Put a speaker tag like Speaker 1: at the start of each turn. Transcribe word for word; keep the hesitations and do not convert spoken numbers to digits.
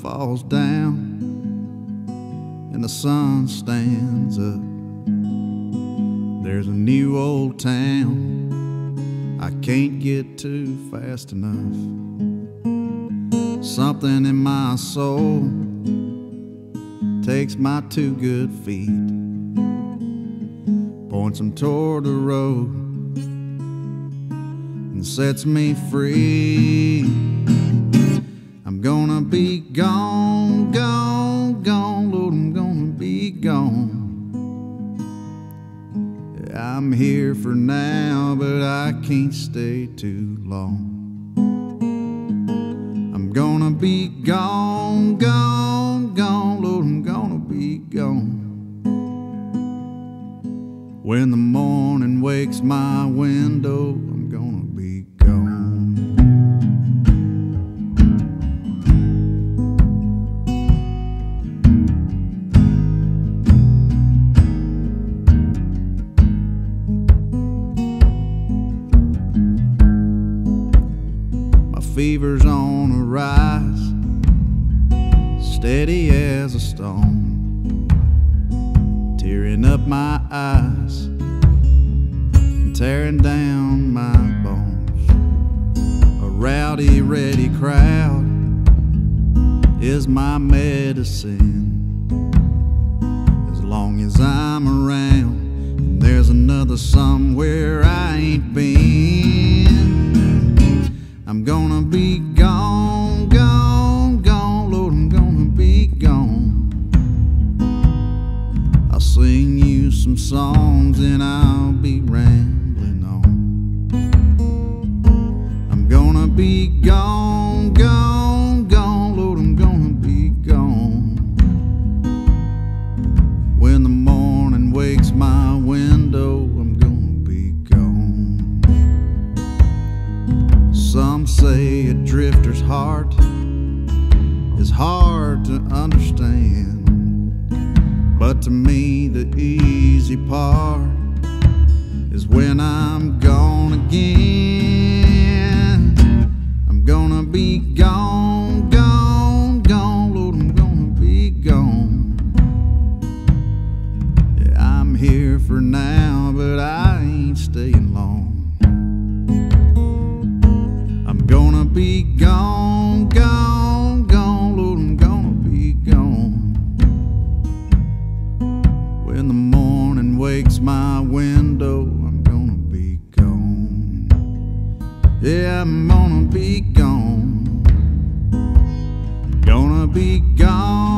Speaker 1: falls down and the sun stands up. There's a new old town I can't get to fast enough. Something in my soul takes my two good feet, points them toward the road and sets me free. I'm gonna be gone, gone, gone, Lord, I'm gonna be gone. I'm here for now, but I can't stay too long. I'm gonna be gone, gone, gone, Lord, I'm gonna be gone. When the morning wakes my window, I'm gonna be gone. My fever's on a rise, steady as a stone, tearing up my eyes, tearing down my bones. A rowdy, ready crowd is my medicine. As long as I'm around, and there's another somewhere I ain't been. I'm gonna be gone, gone, gone, Lord, I'm gonna be gone. I'll sing you some songs and I'll be rambling on. I'm gonna be gone, gone, gone, Lord, I'm gonna be gone. When the morning wakes my window, I'm gonna be gone. Some say a drifter's heart is hard to understand, but to me the easy part is when I'm gone again. I'm gonna be gone, gone, gone, Lord, I'm gonna be gone. Yeah, I'm here for now, but I ain't staying long. I'm gonna be gone, gone, gone, Lord, I'm gonna be gone. When the morning wakes my window, I'm gonna be gone. Yeah, I'm gonna be gone. Gonna be gone.